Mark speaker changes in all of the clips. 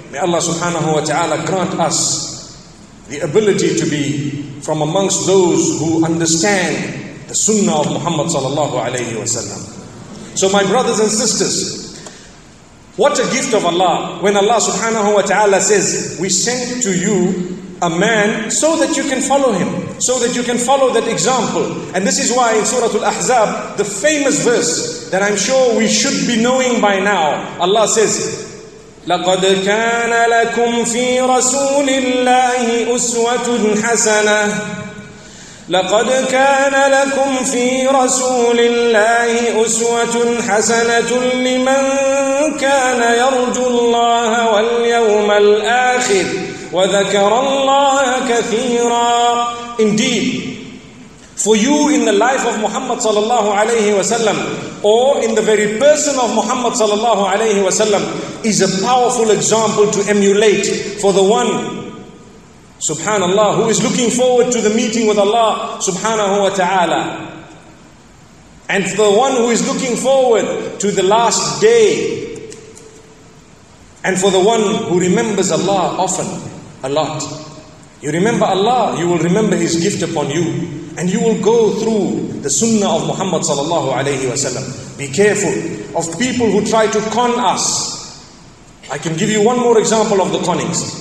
Speaker 1: May Allah subhanahu wa ta'ala grant us the ability to be from amongst those who understand the sunnah of Muhammad sallallahu alayhi wa sallam. So my brothers and sisters, what a gift of Allah when Allah subhanahu wa ta'ala says, we sent to you a man so that you can follow him, so that you can follow that example. And this is why in Surah Al-Ahzab, the famous verse that I'm sure we should be knowing by now, Allah says, لَقَدْ كَانَ لَكُمْ فِي رَسُولِ اللَّهِ أُسْوَةٌ حَسَنَةٌ لقد كان لكم في رسول الله أسوة حسنة لمن كان يرجو الله واليوم الآخر وذكر الله كثيرا. Indeed, for you in the life of Muhammad sallallahu alayhi wa sallam, or in the very person of Muhammad sallallahu alayhi wa sallam, is a powerful example to emulate for the one, subhanallah, who is looking forward to the meeting with Allah subhanahu wa ta'ala. And for the one who is looking forward to the last day. And for the one who remembers Allah often, a lot. You remember Allah, you will remember His gift upon you. And you will go through the sunnah of Muhammad sallallahu alayhi wa sallam. Be careful of people who try to con us. I can give you one more example of the connings.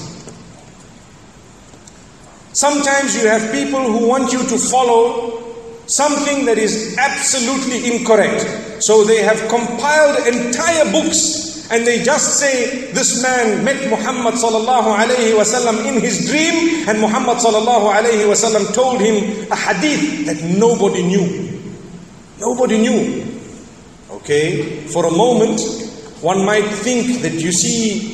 Speaker 1: Sometimes you have people who want you to follow something that is absolutely incorrect. So they have compiled entire books and they just say, this man met Muhammad sallallahu alayhi wa sallam in his dream, and Muhammad sallallahu alayhi wa sallam told him a hadith that nobody knew. Nobody knew. Okay, for a moment, one might think that, you see,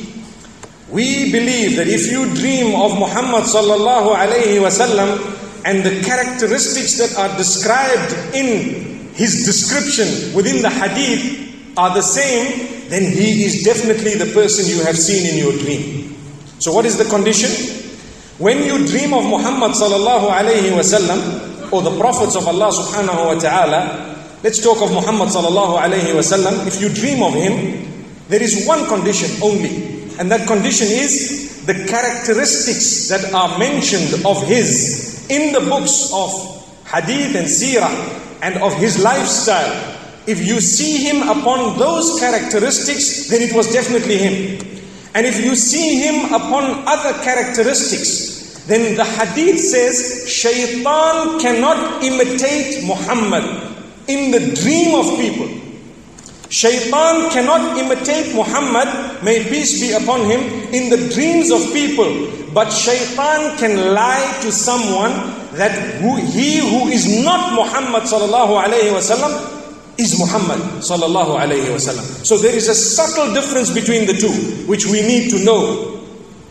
Speaker 1: we believe that if you dream of Muhammad sallallahu alayhi wa sallam and the characteristics that are described in his description within the hadith are the same, then he is definitely the person you have seen in your dream. So what is the condition? When you dream of Muhammad sallallahu alayhi wa sallam or the prophets of Allah subhanahu wa ta'ala, let's talk of Muhammad sallallahu alayhi wa sallam. If you dream of him, there is one condition only. And that condition is the characteristics that are mentioned of his in the books of hadith and seerah and of his lifestyle. If you see him upon those characteristics, then it was definitely him. And if you see him upon other characteristics, then the hadith says, Shaitan cannot imitate Muhammad in the dream of people. Shaitan cannot imitate Muhammad, may peace be upon him, in the dreams of people. But Shaitan can lie to someone that he who is not Muhammad sallallahu alayhi wa sallam is Muhammad sallallahu alayhi wa sallam. So there is a subtle difference between the two, which we need to know.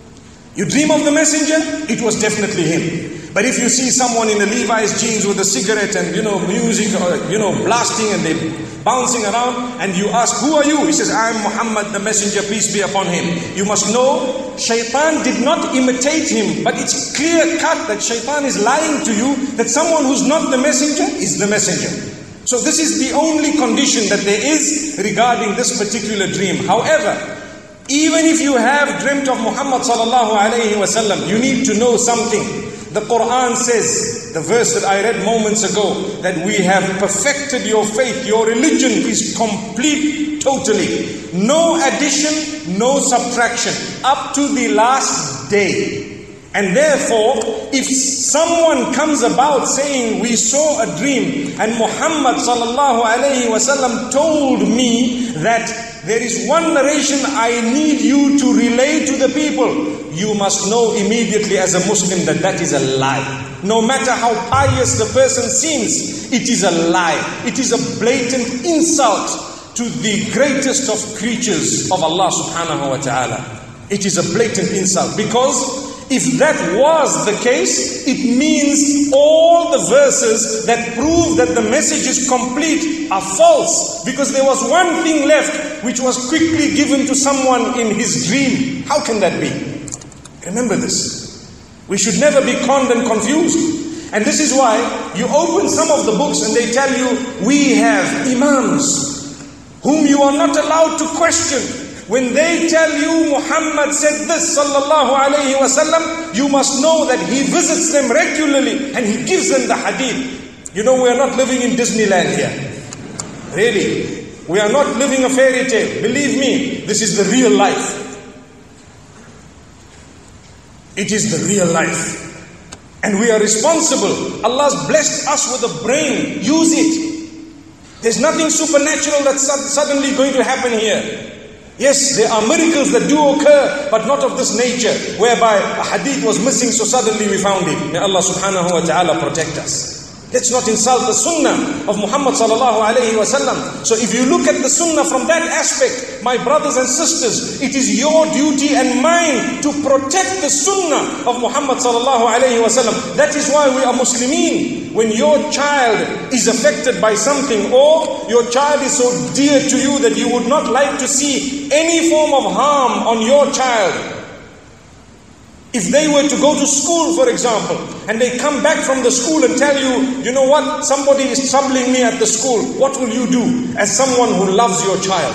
Speaker 1: You dream of the messenger, it was definitely him. But if you see someone in a Levi's jeans with a cigarette and music, blasting and they bouncing around, and you ask, who are you? He says, I am Muhammad, the messenger, peace be upon him. You must know, Shaitan did not imitate him, but it's clear cut that Shaitan is lying to you, that someone who's not the messenger is the messenger. So this is the only condition that there is regarding this particular dream. However, even if you have dreamt of Muhammad sallallahu alayhi wa sallam, you need to know something. The Quran says, the verse that I read moments ago, that we have perfected your faith, your religion is complete totally. No addition, no subtraction, up to the last day. And therefore, if someone comes about saying, we saw a dream and Muhammad sallallahu alayhi wa sallam told me that there is one narration I need you to relay to the people, you must know immediately as a Muslim that that is a lie. No matter how pious the person seems, it is a lie. It is a blatant insult to the greatest of creatures of Allah subhanahu wa ta'ala. It is a blatant insult, because if that was the case, it means all the verses that prove that the message is complete are false, because there was one thing left which was quickly given to someone in his dream. How can that be? Remember this. We should never be conned and confused. And this is why you open some of the books and they tell you, we have imams whom you are not allowed to question. When they tell you Muhammad said this sallallahu alayhi wasallam, you must know that he visits them regularly and he gives them the hadith. You know, we are not living in Disneyland here. Really. We are not living a fairy tale. Believe me, this is the real life. It is the real life. And we are responsible. Allah's blessed us with a brain. Use it. There's nothing supernatural that's suddenly going to happen here. Yes, there are miracles that do occur, but not of this nature, whereby a hadith was missing, so suddenly we found it. May Allah subhanahu wa ta'ala protect us. Let's not insult the sunnah of Muhammad sallallahu alayhi wa sallam. So if you look at the sunnah from that aspect, my brothers and sisters, it is your duty and mine to protect the sunnah of Muhammad sallallahu alayhi wa sallam. That is why we are Muslimin. When your child is affected by something, or your child is so dear to you that you would not like to see any form of harm on your child, if they were to go to school, for example, and they come back from the school and tell you, you know what, somebody is troubling me at the school, what will you do as someone who loves your child?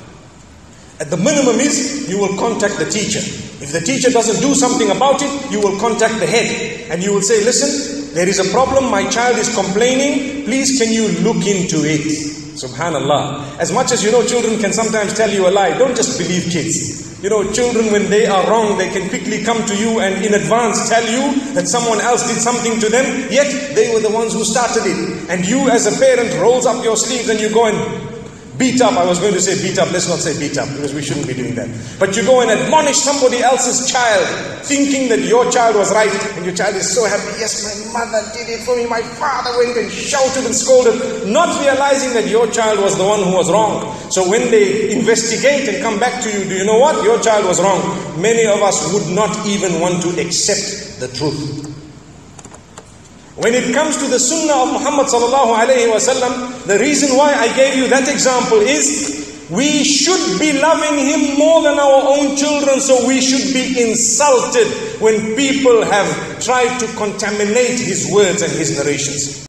Speaker 1: At the minimum is, you will contact the teacher. If the teacher doesn't do something about it, you will contact the head. And you will say, listen, there is a problem, my child is complaining, please can you look into it? Subhanallah. As much as you know, children can sometimes tell you a lie. Don't just believe kids. You know, children, when they are wrong, they can quickly come to you and in advance tell you that someone else did something to them, yet they were the ones who started it. And you as a parent rolls up your sleeves and you go and beat up. I was going to say beat up, let's not say beat up, because we shouldn't be doing that. But you go and admonish somebody else's child, thinking that your child was right, and your child is so happy. Yes, my mother did it for me, my father went and shouted and scolded, not realizing that your child was the one who was wrong. So when they investigate and come back to you, do you know what? Your child was wrong. Many of us would not even want to accept the truth. When it comes to the sunnah of Muhammad sallallahu alayhi wa sallam, the reason why I gave you that example is we should be loving him more than our own children, so we should be insulted when people have tried to contaminate his words and his narrations.